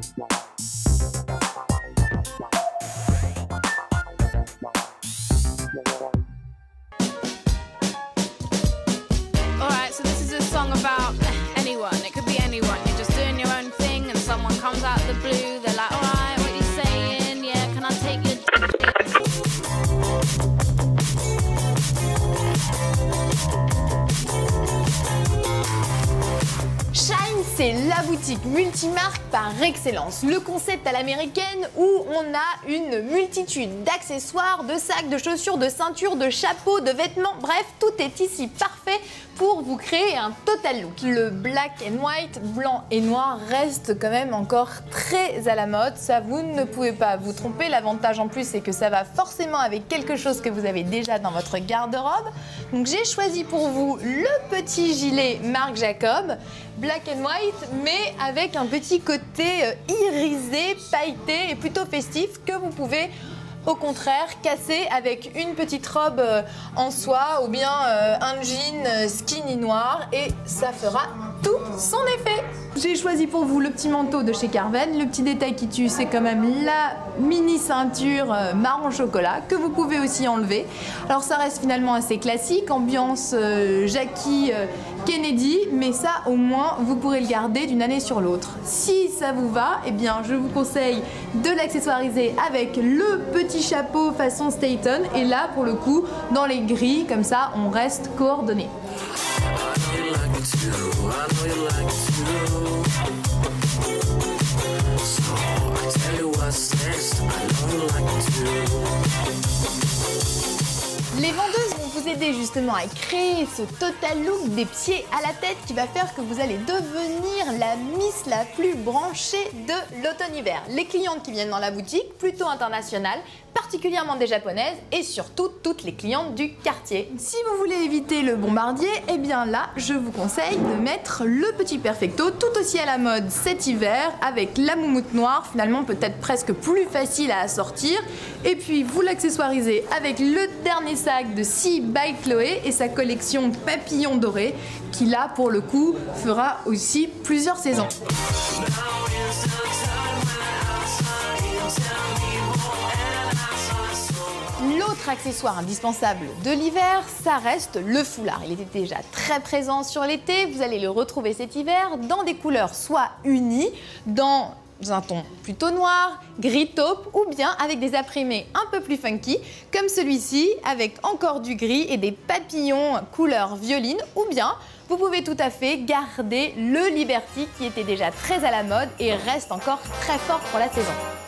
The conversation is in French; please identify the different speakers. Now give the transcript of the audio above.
Speaker 1: Alright, so this is a song about anyone. It could be anyone. You're just doing your own thing and someone comes out of the blue. They're like, alright, what are you saying? Yeah, can I take your...
Speaker 2: Shine, c'est la boutique multimarque par excellence. Le concept à l'américaine où on a une multitude d'accessoires, de sacs, de chaussures, de ceintures, de chapeaux, de vêtements. Bref, tout est ici parfait pour vous créer un total look. Le black and white, blanc et noir, reste quand même encore très à la mode. Ça, vous ne pouvez pas vous tromper. L'avantage en plus, c'est que ça va forcément avec quelque chose que vous avez déjà dans votre garde-robe. Donc j'ai choisi pour vous le petit gilet Marc Jacob, black and white, mais avec un petit côté irisé, pailleté et plutôt festif que vous pouvez au contraire casser avec une petite robe en soie ou bien un jean skinny noir et ça fera tout son effet. J'ai choisi pour vous le petit manteau de chez Carven. Le petit détail qui tue, c'est quand même la mini ceinture marron chocolat que vous pouvez aussi enlever. Alors ça reste finalement assez classique, ambiance Jackie Kennedy, mais ça au moins vous pourrez le garder d'une année sur l'autre. Si ça vous va, eh bien je vous conseille de l'accessoiriser avec le petit chapeau façon Staten et là pour le coup dans les gris, comme ça on reste coordonné. Les vendeuses vont vous aider justement à créer ce total look des pieds à la tête qui va faire que vous allez devenir la miss la plus branchée de l'automne-hiver. Les clientes qui viennent dans la boutique, plutôt internationales, particulièrement des japonaises et surtout toutes les clientes du quartier. Si vous voulez éviter le bombardier, eh bien là, je vous conseille de mettre le petit perfecto, tout aussi à la mode cet hiver, avec la moumoute noire, finalement peut-être presque plus facile à assortir. Et puis vous l'accessoirisez avec le dernier sac de Sea by Chloé et sa collection papillon doré, qui là pour le coup fera aussi plusieurs saisons. L'autre accessoire indispensable de l'hiver, ça reste le foulard. Il était déjà très présent sur l'été, vous allez le retrouver cet hiver dans des couleurs soit unies, dans un ton plutôt noir, gris taupe ou bien avec des imprimés un peu plus funky comme celui-ci avec encore du gris et des papillons couleur violine ou bien vous pouvez tout à fait garder le Liberty qui était déjà très à la mode et reste encore très fort pour la saison.